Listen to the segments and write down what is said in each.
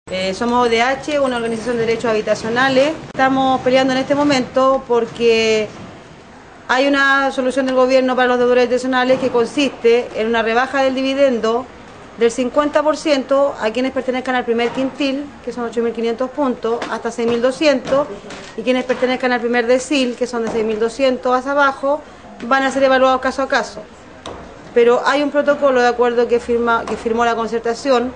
Somos ODH, una organización de derechos habitacionales. Estamos peleando en este momento porque hay una solución del gobierno para los deudores habitacionales que consiste en una rebaja del dividendo del 50% a quienes pertenezcan al primer quintil, que son 8.500 puntos, hasta 6.200, y quienes pertenezcan al primer decil, que son de 6.200 hacia abajo, van a ser evaluados caso a caso. Pero hay un protocolo de acuerdo que firmó la concertación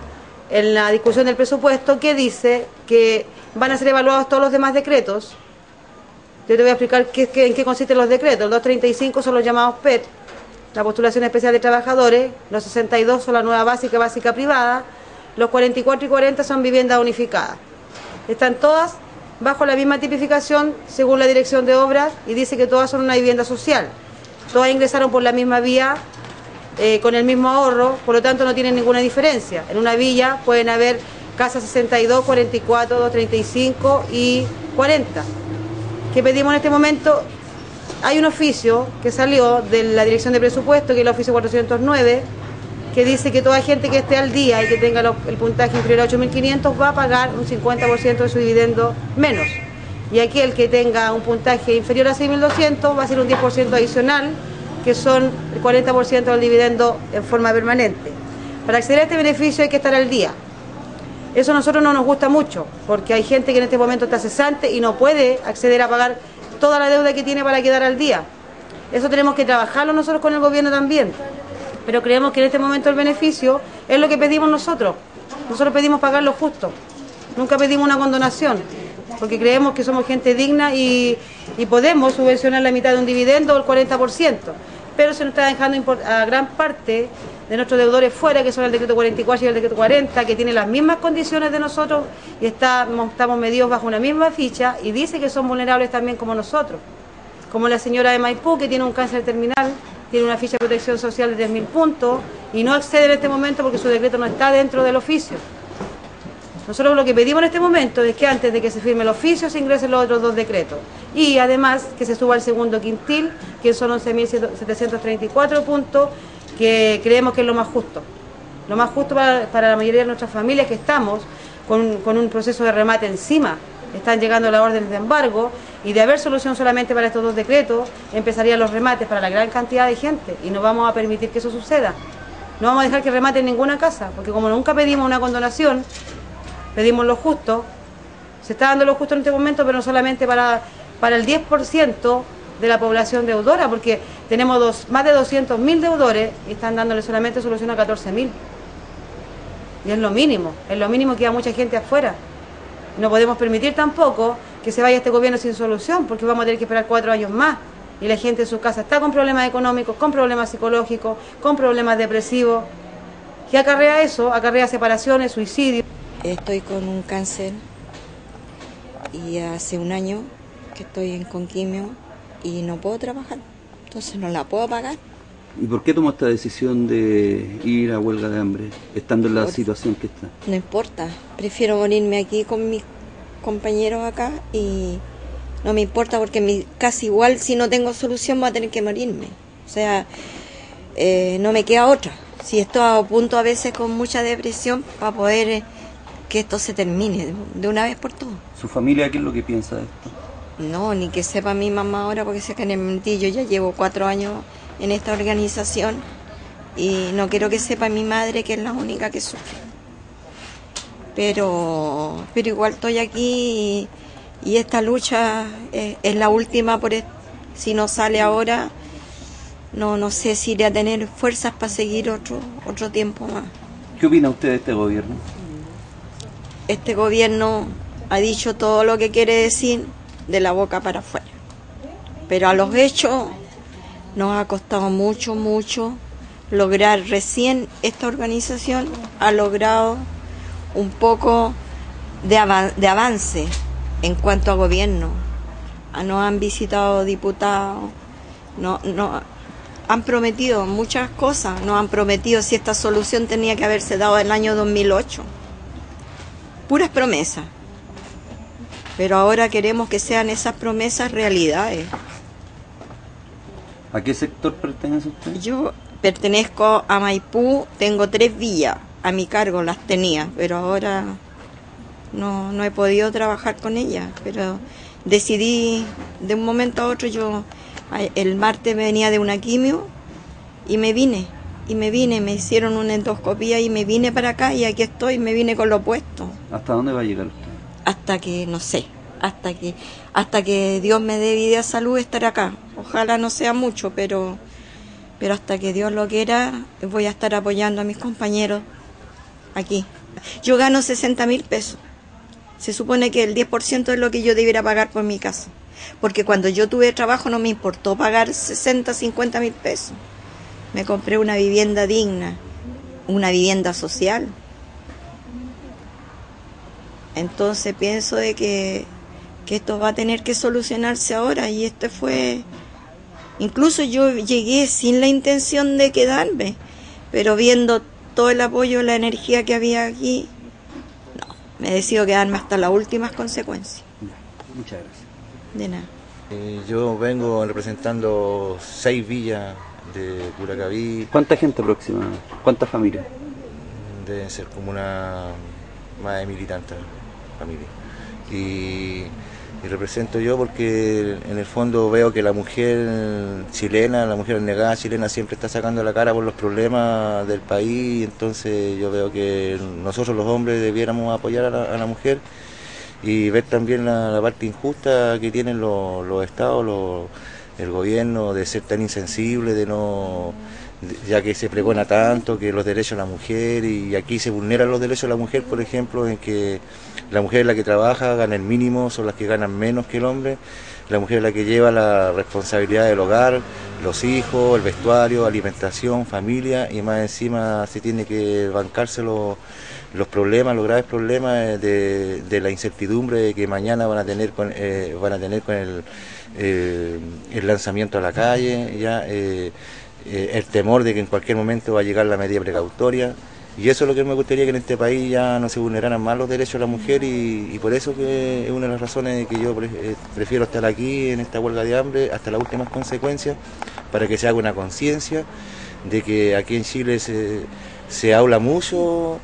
en la discusión del presupuesto que dice que van a ser evaluados todos los demás decretos. Yo te voy a explicar en qué consisten los decretos. Los 235 son los llamados PET, la postulación especial de trabajadores, los 62 son la nueva básica privada, los 44 y 40 son viviendas unificadas. Están todas bajo la misma tipificación según la dirección de obras y dice que todas son una vivienda social. Todas ingresaron por la misma vía, con el mismo ahorro, por lo tanto no tienen ninguna diferencia. En una villa pueden haber casas 62, 44, 235 y 40. ¿Qué pedimos en este momento? Hay un oficio que salió de la Dirección de Presupuesto, que es el oficio 409, que dice que toda gente que esté al día y que tenga el puntaje inferior a 8.500 va a pagar un 50% de su dividendo menos. Y aquí el que tenga un puntaje inferior a 6.200 va a ser un 10% adicional, que son el 40% del dividendo en forma permanente. Para acceder a este beneficio hay que estar al día. Eso a nosotros no nos gusta mucho, porque hay gente que en este momento está cesante y no puede acceder a pagar toda la deuda que tiene para quedar al día. Eso tenemos que trabajarlo nosotros con el gobierno también. Pero creemos que en este momento el beneficio es lo que pedimos nosotros. Nosotros pedimos pagar lo justo. Nunca pedimos una condonación, porque creemos que somos gente digna y podemos subvencionar la mitad de un dividendo o el 40%. Pero se nos está dejando a gran parte de nuestros deudores fuera, que son el decreto 44 y el decreto 40, que tienen las mismas condiciones de nosotros y estamos medidos bajo una misma ficha y dice que son vulnerables también como nosotros. Como la señora de Maipú, que tiene un cáncer terminal, tiene una ficha de protección social de 10.000 puntos y no accede en este momento porque su decreto no está dentro del oficio. Nosotros lo que pedimos en este momento es que antes de que se firme el oficio se ingresen los otros dos decretos y además que se suba el segundo quintil, que son 11.734 puntos, que creemos que es lo más justo para la mayoría de nuestras familias que estamos con un proceso de remate encima. Están llegando las órdenes de embargo y de haber solución solamente para estos dos decretos empezarían los remates para la gran cantidad de gente y no vamos a permitir que eso suceda. No vamos a dejar que rematen ninguna casa, porque como nunca pedimos una condonación, pedimos lo justo. Se está dando lo justo en este momento, pero no solamente para el 10% de la población deudora, porque tenemos más de 200.000 deudores y están dándole solamente solución a 14.000. Y es lo mínimo que hay mucha gente afuera. No podemos permitir tampoco que se vaya este gobierno sin solución, porque vamos a tener que esperar 4 años más. Y la gente en su casa está con problemas económicos, con problemas psicológicos, con problemas depresivos. ¿Qué acarrea eso? Acarrea separaciones, suicidios. Estoy con un cáncer y hace un año que estoy con quimio y no puedo trabajar, entonces no la puedo pagar. ¿Y por qué tomó esta decisión de ir a huelga de hambre, estando en la situación que está? No importa, prefiero morirme aquí con mis compañeros acá y no me importa porque casi igual si no tengo solución voy a tener que morirme. O sea, no me queda otra. Si estoy a punto a veces con mucha depresión para poder que esto se termine de una vez por todas. ¿Su familia qué es lo que piensa de esto? No, ni que sepa mi mamá ahora, porque sé que en el mentillo ya llevo 4 años en esta organización y no quiero que sepa mi madre, que es la única que sufre. Pero igual estoy aquí y esta lucha es la última, si no sale ahora, no sé si iré a tener fuerzas para seguir otro tiempo más. ¿Qué opina usted de este gobierno? Este gobierno ha dicho todo lo que quiere decir de la boca para afuera, pero a los hechos nos ha costado mucho lograr. Recién esta organización ha logrado un poco de avance en cuanto a gobierno. Nos han visitado diputados, han prometido muchas cosas, nos han prometido si esta solución tenía que haberse dado en el año 2008. Puras promesas. Pero ahora queremos que sean esas promesas realidades. ¿A qué sector pertenece usted? Yo pertenezco a Maipú, tengo 3 villas a mi cargo, las tenía, pero ahora no he podido trabajar con ella, pero decidí de un momento a otro. El martes venía de una quimio y me vine, me hicieron una endoscopía y me vine para acá y aquí estoy, me vine con lo opuesto. ¿Hasta dónde va a llegar usted? Hasta que, no sé, hasta que Dios me dé vida y salud estar acá. Ojalá no sea mucho, pero hasta que Dios lo quiera voy a estar apoyando a mis compañeros aquí. Yo gano 60.000 pesos. Se supone que el 10% es lo que yo debiera pagar por mi casa. Porque cuando yo tuve trabajo no me importó pagar 50.000 pesos. Me compré una vivienda digna, una vivienda social. Entonces pienso de que esto va a tener que solucionarse ahora, y este fue... Incluso yo llegué sin la intención de quedarme, pero viendo todo el apoyo, la energía que había aquí, no, me decido quedarme hasta las últimas consecuencias. Muchas gracias. De nada. Yo vengo representando 6 villas de Curacaví. ¿Cuánta gente aproximadamente? ¿Cuántas familias? Deben ser como más de 1.000 y tantas familias. Y represento yo porque en el fondo veo que la mujer chilena, la mujer negada chilena siempre está sacando la cara por los problemas del país. Entonces yo veo que nosotros los hombres debiéramos apoyar a la mujer y ver también la parte injusta que tienen los estados, el gobierno, de ser tan insensible, ya que se pregona tanto que los derechos de la mujer, y aquí se vulneran los derechos de la mujer, por ejemplo, en que la mujer es la que trabaja, gana el mínimo, son las que ganan menos que el hombre, la mujer es la que lleva la responsabilidad del hogar, los hijos, el vestuario, alimentación, familia, y más encima se tiene que bancarse los problemas, los graves problemas de la incertidumbre de que mañana van a tener con el lanzamiento a la calle, el temor de que en cualquier momento va a llegar la medida precautoria. Y eso es lo que me gustaría, que en este país ya no se vulneraran más los derechos de la mujer, y por eso que es una de las razones de que yo prefiero estar aquí en esta huelga de hambre hasta las últimas consecuencias, para que se haga una conciencia de que aquí en Chile se habla mucho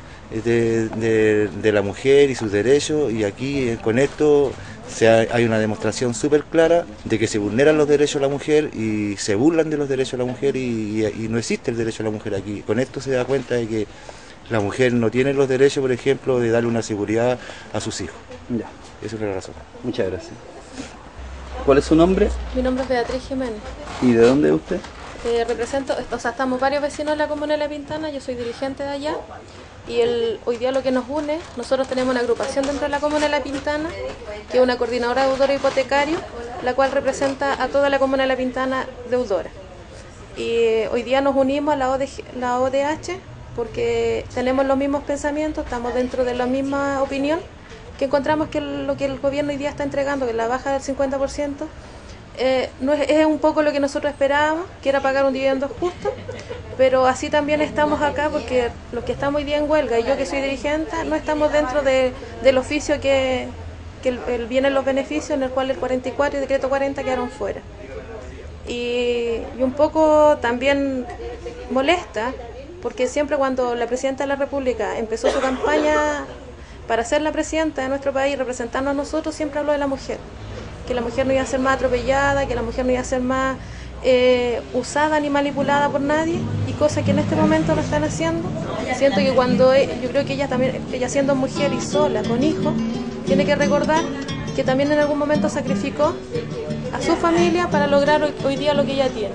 de la mujer y sus derechos, y aquí con esto hay una demostración súper clara de que se vulneran los derechos de la mujer y se burlan de los derechos de la mujer, y no existe el derecho de la mujer aquí. Con esto se da cuenta de que la mujer no tiene los derechos, por ejemplo, de darle una seguridad a sus hijos. Ya. Esa es la razón. Muchas gracias. ¿Cuál es su nombre? Mi nombre es Beatriz Jiménez. ¿Y de dónde es usted? Represento, estamos varios vecinos de la comuna de La Pintana, yo soy dirigente de allá, y hoy día lo que nos une, nosotros tenemos una agrupación dentro de la comuna de La Pintana, que es una coordinadora de deudores hipotecarios, la cual representa a toda la comuna de La Pintana deudora. Y hoy día nos unimos a la ODH porque tenemos los mismos pensamientos, estamos dentro de la misma opinión, que encontramos que lo que el gobierno hoy día está entregando, que es la baja del 50%, no es un poco lo que nosotros esperábamos, que era pagar un dividendo justo, pero así también estamos acá porque los que estamos hoy día en huelga, y yo que soy dirigente, no estamos dentro del oficio que vienen los beneficios, en el cual el 44 y el decreto 40 quedaron fuera. Y un poco también molesta, porque siempre cuando la Presidenta de la República empezó su campaña para ser la Presidenta de nuestro país, representarnos a nosotros, siempre habló de la mujer, que la mujer no iba a ser más atropellada, que la mujer no iba a ser más usada ni manipulada por nadie, y cosas que en este momento lo están haciendo. Siento que yo creo que ella siendo mujer y sola, con hijos, tiene que recordar que también en algún momento sacrificó a su familia para lograr hoy día lo que ella tiene.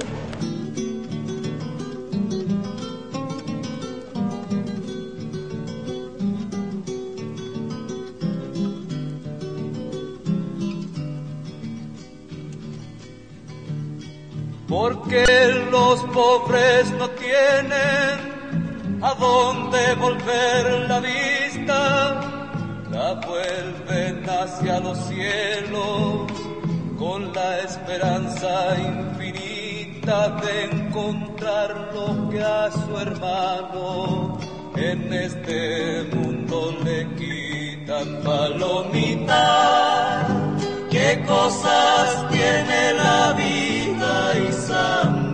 Porque los pobres no tienen a dónde volver la vista, la vuelven hacia los cielos con la esperanza infinita de encontrar lo que a su hermano en este mundo le quitan. Palomita, qué cosas tiene la vida, Isa.